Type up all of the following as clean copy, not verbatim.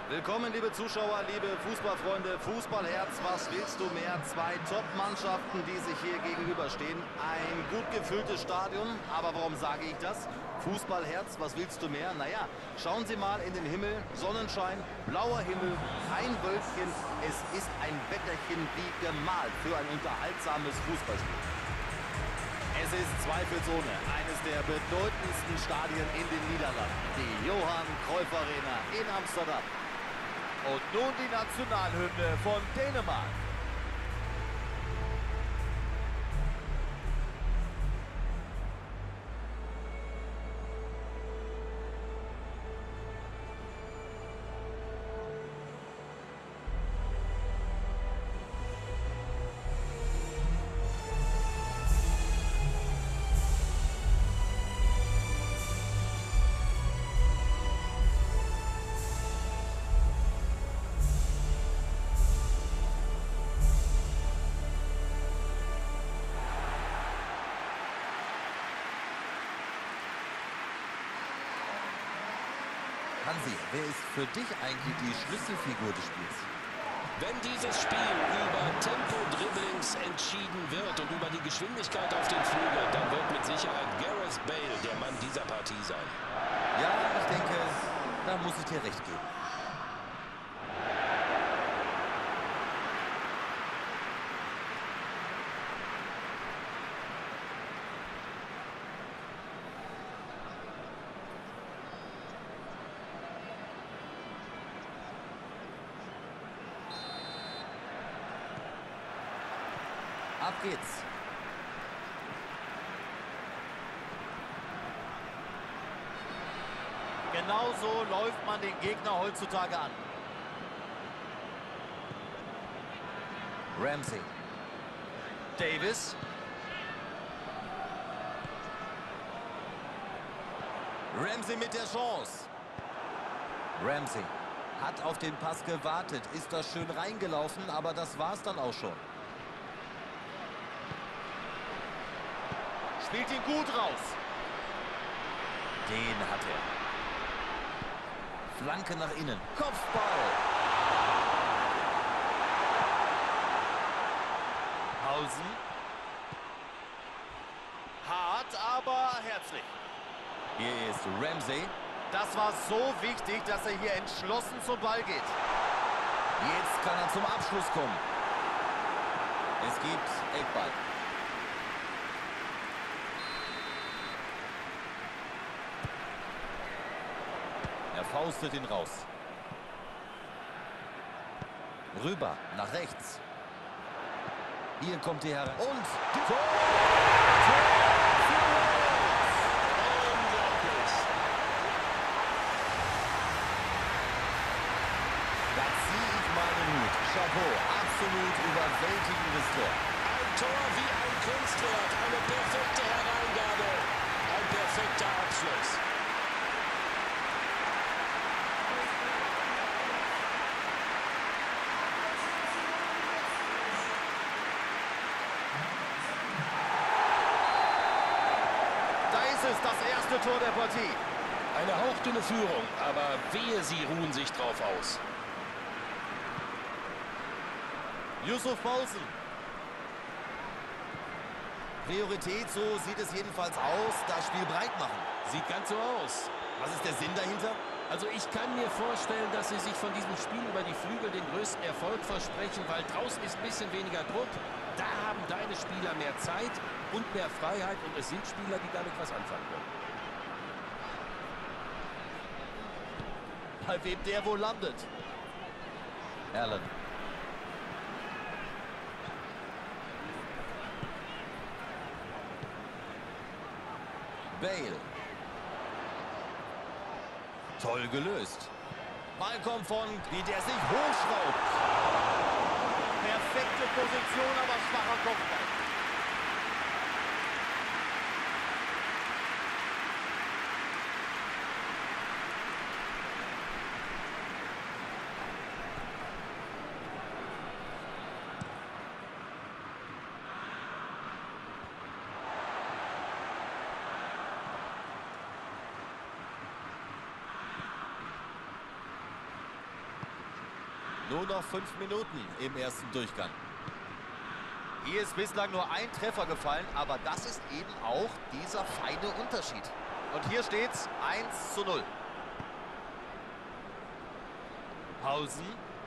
Willkommen, liebe Zuschauer, liebe Fußballfreunde, Fußballherz, was willst du mehr? Zwei Top-Mannschaften, die sich hier gegenüberstehen. Ein gut gefülltes Stadion, aber warum sage ich das? Fußballherz, was willst du mehr? Naja, schauen Sie mal in den Himmel, Sonnenschein, blauer Himmel, kein Wölkchen. Es ist ein Wetterchen wie gemalt für ein unterhaltsames Fußballspiel. Es ist zweifelsohne eines der bedeutendsten Stadien in den Niederlanden, die Johan Cruyff Arena in Amsterdam. Und nun die Nationalhymne von Dänemark. Hansi, wer ist für dich eigentlich die Schlüsselfigur des Spiels? Wenn dieses Spiel über Tempo-Dribblings entschieden wird und über die Geschwindigkeit auf den Flügeln, dann wird mit Sicherheit Gareth Bale der Mann dieser Partie sein. Ja, ich denke, da muss ich dir recht geben. Ab geht's. Genauso läuft man den Gegner heutzutage an. Ramsey. Davis. Ramsey mit der Chance. Ramsey hat auf den Pass gewartet, ist da schön reingelaufen, aber das war's dann auch schon. Spielt ihn gut raus. Den hat er. Flanke nach innen. Kopfball. Pausen. Hart, aber herzlich. Hier ist Ramsey. Das war so wichtig, dass er hier entschlossen zum Ball geht. Jetzt kann er zum Abschluss kommen. Es gibt Eckball. Er faustet ihn raus. Rüber, nach rechts. Hier kommt die herein. Und Tor! Unglaublich. Da ziehe ich meinen Hut. Chapeau, absolut überwältigendes Tor. Ein Tor wie ein Kunstwerk, eine perfekte Hereingabe, ein perfekter Abschluss. Das erste Tor der Partie. Eine hauchdünne Führung, aber wehe, sie ruhen sich drauf aus. Yusuf Poulsen. Priorität, so sieht es jedenfalls aus, das Spiel breit machen. Sieht ganz so aus. Was ist der Sinn dahinter? Also ich kann mir vorstellen, dass sie sich von diesem Spiel über die Flügel den größten Erfolg versprechen, weil draußen ist ein bisschen weniger Druck. Da haben deine Spieler mehr Zeit und mehr Freiheit und es sind Spieler, die damit was anfangen können. Bei wem der wohl landet. Allen. Bale. Toll gelöst. Ball kommt von, wie der sich hochschraubt. Perfekte Position, aber schwacher Kopfball. Nur noch 5 Minuten im ersten Durchgang. Hier ist bislang nur ein Treffer gefallen, aber das ist eben auch dieser feine Unterschied. Und hier steht's 1:0. Pausen.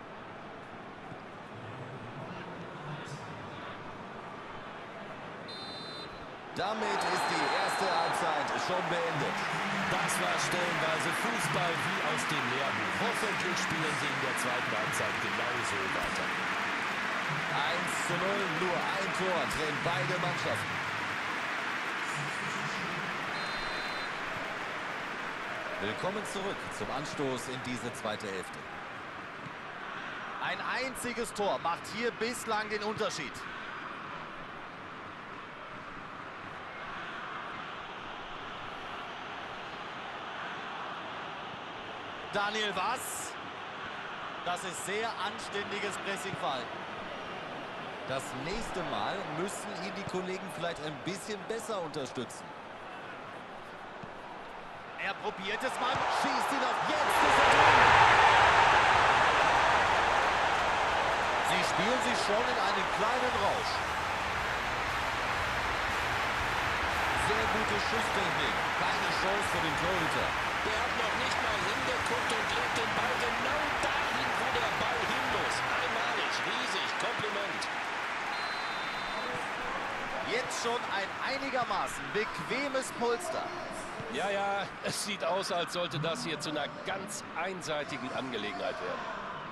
Damit ist die erste Halbzeit schon beendet. Das war stellenweise Fußball wie aus dem Lehrbuch. Hoffentlich spielen sie in der zweiten Halbzeit genauso weiter. 1:0, nur ein Tor trennen beide Mannschaften. Willkommen zurück zum Anstoß in diese zweite Hälfte. Ein einziges Tor macht hier bislang den Unterschied. Daniel Was. Das ist sehr anständiges Pressingverhalten. Das nächste Mal müssen ihn die Kollegen vielleicht ein bisschen besser unterstützen. Er probiert es mal. Schießt ihn auf. Jetzt ist er drin. Sie spielen sich schon in einen kleinen Rausch. Sehr gute Schusstechnik. Keine Chance für den Torhüter. Der hat noch nicht mal hingeguckt und legt den Ball genau dahin, wo der Ball hin muss. Einmalig, riesig, Kompliment. Jetzt schon ein einigermaßen bequemes Polster. Ja, ja, es sieht aus, als sollte das hier zu einer ganz einseitigen Angelegenheit werden.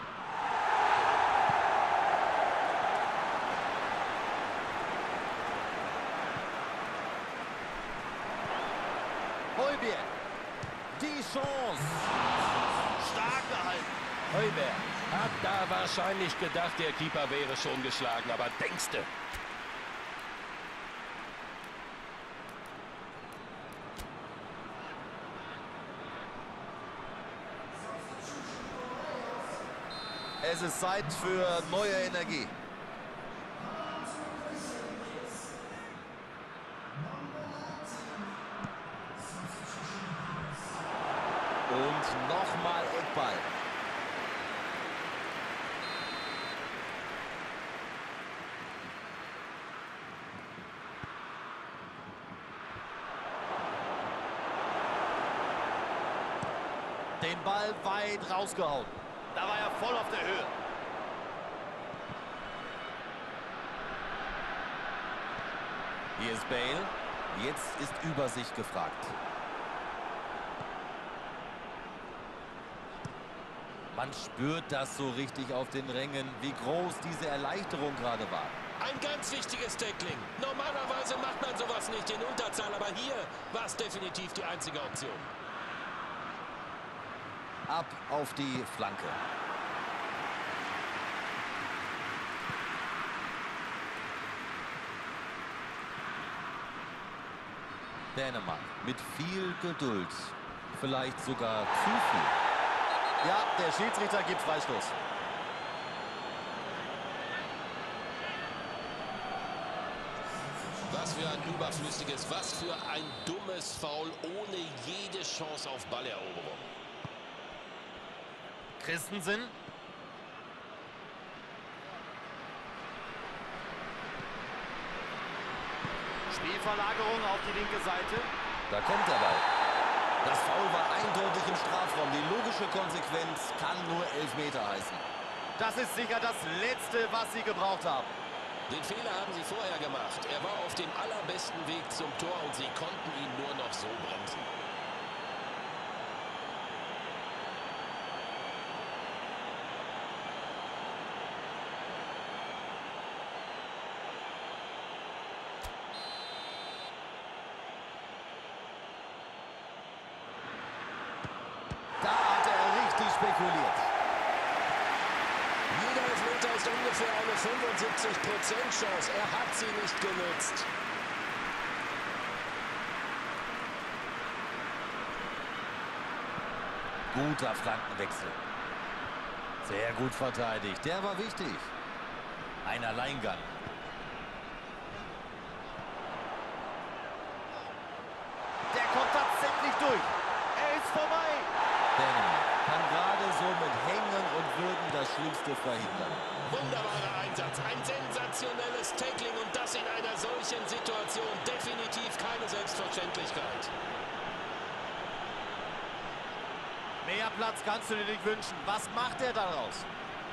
Højbjerg. Die Chance. Stark gehalten. Højbjerg hat da wahrscheinlich gedacht, der Keeper wäre schon geschlagen, aber denkste. Es ist Zeit für neue Energie. Und nochmal Eckball. Den Ball weit rausgehauen. Da war er voll auf der Höhe. Hier ist Bale. Jetzt ist Übersicht gefragt. Man spürt das so richtig auf den Rängen, wie groß diese Erleichterung gerade war. Ein ganz wichtiges Tackling. Normalerweise macht man sowas nicht in Unterzahl, aber hier war es definitiv die einzige Option. Ab auf die Flanke. Dänemark mit viel Geduld. Vielleicht sogar zu viel. Ja, der Schiedsrichter gibt Freistoß. Was für ein überflüssiges, was für ein dummes Foul ohne jede Chance auf Balleroberung. Christensen. Spielverlagerung auf die linke Seite. Da kommt der Ball. Das Foul war eindeutig im Strafraum. Die logische Konsequenz kann nur Elfmeter heißen. Das ist sicher das Letzte, was sie gebraucht haben. Den Fehler haben sie vorher gemacht. Er war auf dem allerbesten Weg zum Tor und sie konnten ihn nur noch so bremsen. Da hat er richtig spekuliert. Jeder Elfmeter ist ungefähr eine 75% Chance. Er hat sie nicht genutzt. Guter Flankenwechsel. Sehr gut verteidigt. Der war wichtig. Ein Alleingang. Der kommt tatsächlich durch. Er ist vorbei. Dänemark kann gerade so mit Hängen und Würgen das Schlimmste verhindern. Wunderbarer Einsatz, ein sensationelles Tackling und das in einer solchen Situation. Definitiv keine Selbstverständlichkeit. Mehr Platz kannst du dir nicht wünschen. Was macht er daraus?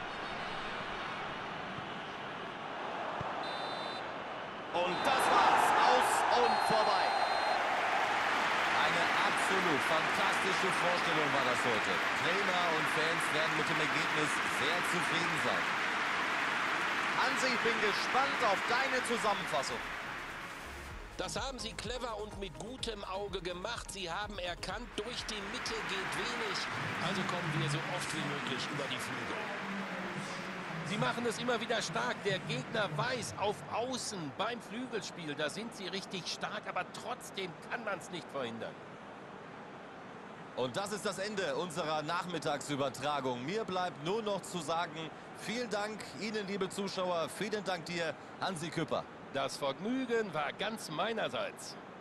Und das war's. Aus und vorbei. Eine absolut fantastische Vorstellung war das heute. Trainer und Fans werden mit dem Ergebnis sehr zufrieden sein. Hansi, ich bin gespannt auf deine Zusammenfassung. Das haben sie clever und mit gutem Auge gemacht. Sie haben erkannt, durch die Mitte geht wenig. Also kommen wir so oft wie möglich über die Flügel. Sie machen es immer wieder stark. Der Gegner weiß, auf Außen beim Flügelspiel, da sind sie richtig stark, aber trotzdem kann man es nicht verhindern. Und das ist das Ende unserer Nachmittagsübertragung. Mir bleibt nur noch zu sagen, vielen Dank Ihnen, liebe Zuschauer. Vielen Dank dir, Hansi Küpper. Das Vergnügen war ganz meinerseits.